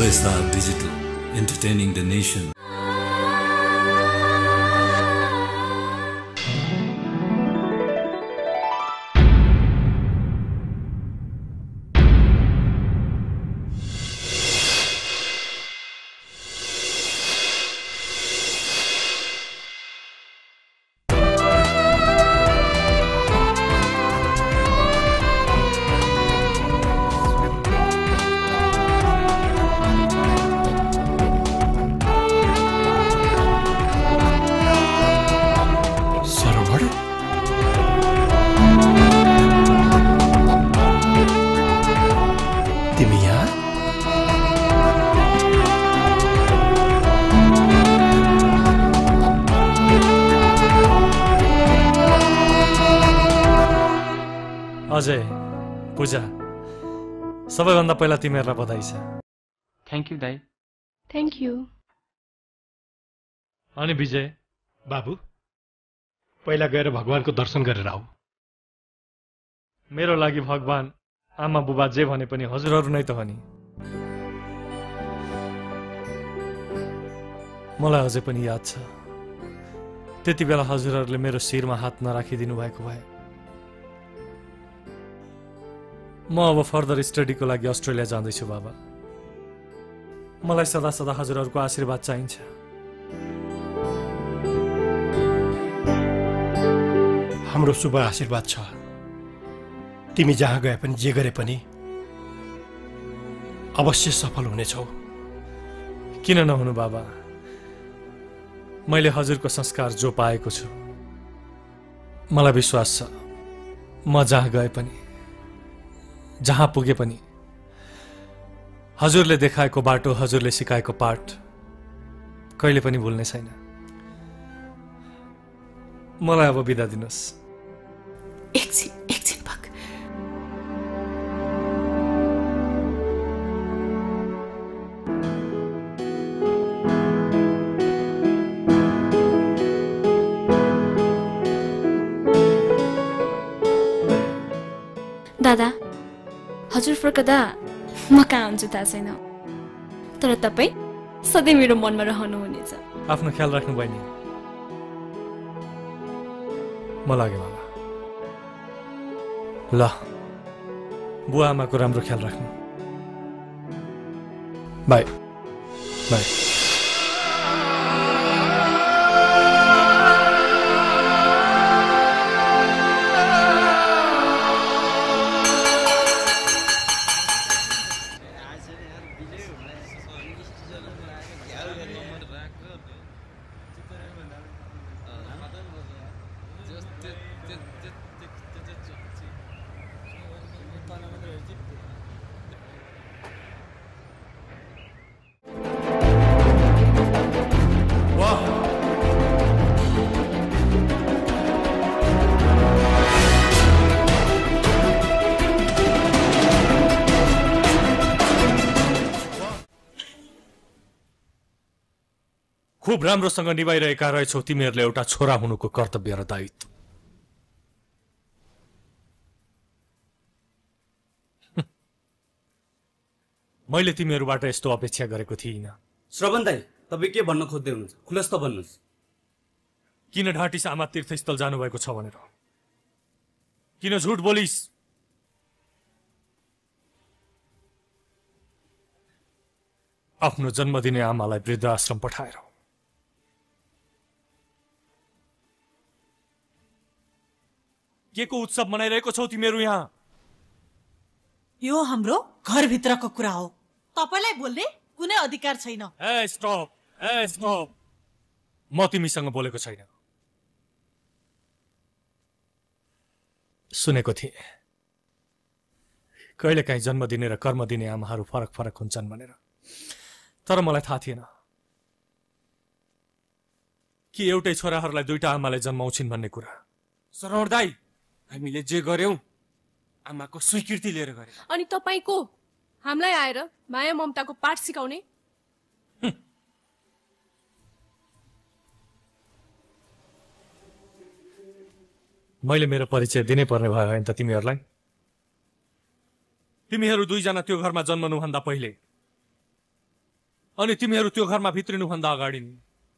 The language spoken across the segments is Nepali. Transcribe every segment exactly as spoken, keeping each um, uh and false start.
Subbha Sab Digital, entertaining the nation. Ajay पूजा सबैभन्दा पहिला तिमीहरुलाई बधाई छ। थ्यांक यू दाइ। Thank you. अनि विजय बाबु पहिला गएर भगवानको दर्शन गरेर आऊ। मेरो लागि भगवान आमा बुबा जे भने पनि हजुरहरु नै त हो नि। मलाई अझै पनि याद छ त्यति बेला हजुरहरुले मेरो शिरमा हात नराखिदिनु भएको भए म अब फर्दर स्टडीको लागि अस्ट्रेलिया जाँदैछु बाबा। मलाई सदा सदा हजुरहरुको आशीर्वाद चाहिन्छ। हाम्रो शुभ आशीर्वाद छ। तिमी जहाँ गए पनि जे गरे पनि अवश्य सफल हुनेछौ। किन नहुनु बाबा, मैले हजुरको संस्कार जो पाएको छु मलाई विश्वास छ म जहाँ गए पनि जहाँ पुगे पनि हजुरले देखाएको बाटो हजुरले सिकाएको पाठ कहिले पनि भुल्ने छैन। मलाई अब बिदा दिनुस्। एकछिन एकछिन भक। दादा हजुर फर्कदा म कहाँ हुन्छु थाहा छैन, तर तपाई सधैँ मेरो मनमा रहनुहुनेछ। आफ्नो ख्याल राख्नु बहिनी। म लाग्यो बाबा। ल बुवा आमाको राम्रो ख्याल राख्नु। Bye bye. खुब राम्रोसँग निभाइरहेका रहेछौ तिमीहरूले एउटा छोरा हुनुको कर्तव्य र दायित्व। मैले तिमीहरूबाट यस्तो अपेक्षा गरेको थिइनँ। श्रवण दाइ तपाई के भन्न खोज्दै हुनुहुन्छ? खुलस्त भन्नुस्। किन ढाँटी सामा तीर्थस्थल जानुभएको छ भनेर किन झुट बोलिस्? आफ्नो जन्म दिने आमालाई वृद्ध आश्रम पठाएर के को उत्सव मनाइरहेको छौ तिमीहरू यहाँ? यो हाम्रो घरभित्रको कुरा हो, तपाईलाई बोल्ने कुनै अधिकार छैन। ए स्टप, ए स्टप। म तिमीसँग बोलेको छैन। सुनेको थिएँ कहिलेकाहीँ जन्म दिने र कर्म दिने आमाहरू फरक फरक हुन्छन् भनेर, तर मलाई थाहा थिएन कि एउटै छोराहरूलाई दुईटा आमाले जन्माउँछिन् भन्ने कुरा। सरौर दाइ हामीले जे गर्यौं आमाको स्वीकृति लिएर गरे। अनि तपाईको हामीलाई आएर माया ममताको पाठ सिकाउने? मैले मेरो परिचय दिनै पर्ने भयो हैन त तिमीहरूलाई? तिमीहरू दुईजना त्यो घरमा जन्मनु भन्दा पहिले अनि तिमीहरू त्यो घरमा भित्रिनुभन्दा अगाडि नि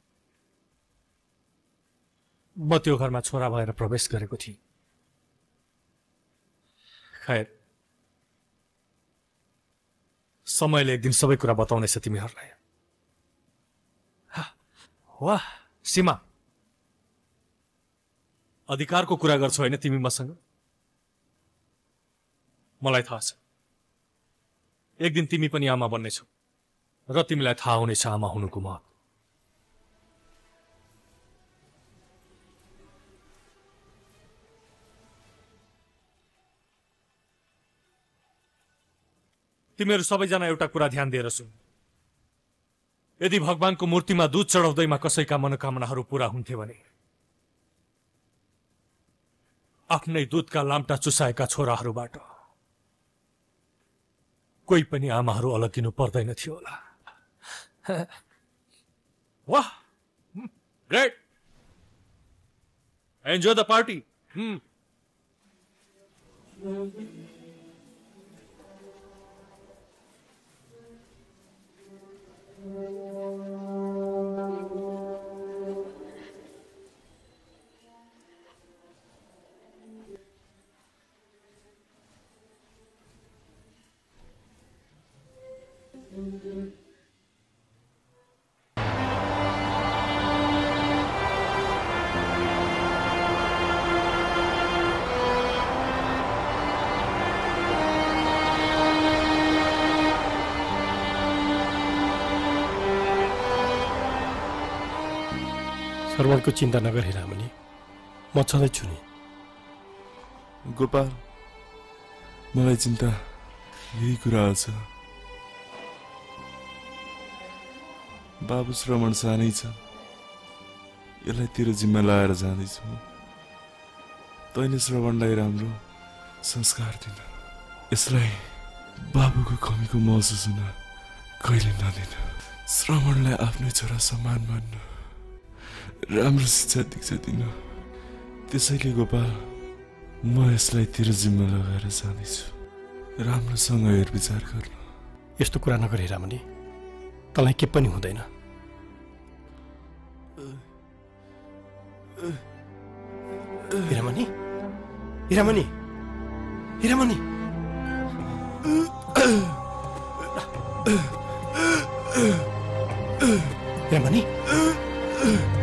म त्यो घरमा छोरा भएर प्रवेश गरेको थिएँ। खैर, समयले एक दिन सबै कुरा बताउनेछ तिमीहरूलाई। वाह सीमा, अधिकारको कुरा गर्छौ होइन तिमी मसँग? मलाई थाहा छ एक दिन तिमी पनि आमा बन्नेछौ र तिमीलाई थाहा हुनेछ आमा हुनुको महत्त्व। तिमीहरू सबैजना एउटा कुरा ध्यान दिएर सुन। यदि भगवानको मूर्तिमा दूध चढाउँदैमा कसैका मनोकामनाहरू पूरा हुन्थे भने आफ्नै दूधका लाम्टा चुसाएका छोराहरूबाट कोही पनि आमाहरू अलग्गिनु पर्दैन थियो होला। वाह, ग्रेट, एन्जॉय द पार्टी। श्रवणको चिन्ता नगर हिरामणि, म छँदैछु नि। गोपाल, मलाई चिन्ता यही कुरा छ। बाबु श्रवण सानै छ, यसलाई तेरो जिम्मा लाएर जाँदैछु। तैँले श्रवणलाई राम्रो संस्कार दिन, यसलाई बाबुको कमीको महसुस हुन कहिले नदिन। श्रवणलाई आफ्नो छोरा समान मान्न, राम्रो शिक्षा दीक्षा दिन। त्यसैले गोपाल, म यसलाई तेरो जिम्मा लगाएर जाँदैछु। राम्रोसँग हेरविचार गर्नु। यस्तो कुरा नगर हिरामणि, तँलाई के पनि हुँदैन। हिरामणि, हिरामणि, हिरामणि, हिरामणि,